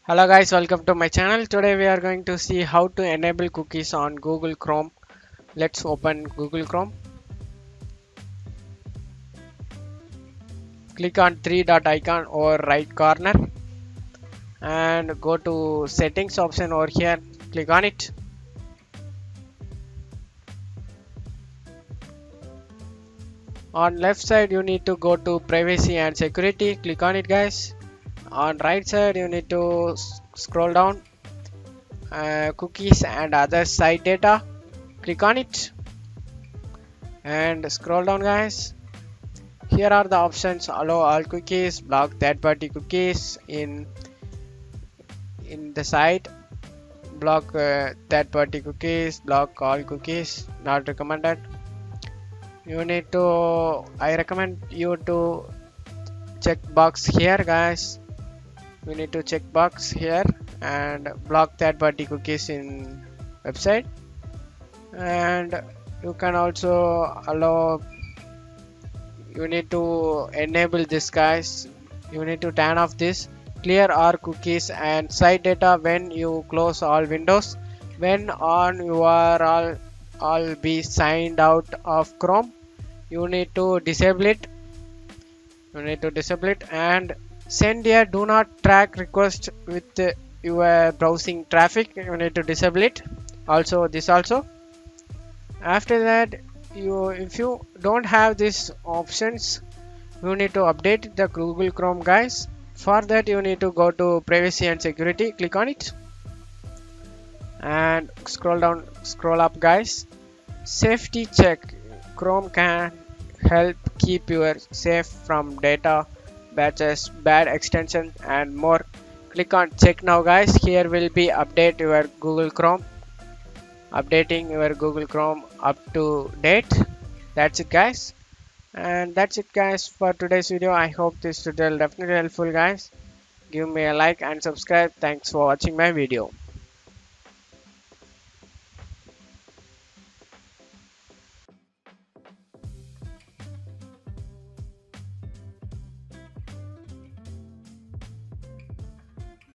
Hello guys, welcome to my channel. Today we are going to see how to enable cookies on Google Chrome. Let's open Google Chrome. Click on three dot icon over right corner and go to settings option over here. Click on it. On left side you need to go to privacy and security. Click on it guys. On right side you need to scroll down cookies and other site data. Click on it and scroll down guys. Here are the options: allow all cookies, block third-party cookies in the site, block third-party cookies, block all cookies, not recommended. I recommend you to check box here guys. You need to check box here and block third-party cookies in website, and you can also allow. You need to enable this guys. You need to turn off this clear all cookies and site data when you close all windows. When on you are all be signed out of Chrome, you need to disable it. And send a do not track request with your browsing traffic. You need to disable it. Also this also. After that, if you don't have these options, you need to update the Google Chrome guys. For that you need to go to privacy and security, click on it and scroll up guys. Safety check. Chrome can help keep you safe from data batches, bad extension and more. Click on check now guys. Here will be update your Google Chrome, updating your Google Chrome up to date. That's it guys. And that's it guys for today's video. I hope this tutorial definitely helpful guys. Give me a like and subscribe. Thanks for watching my video.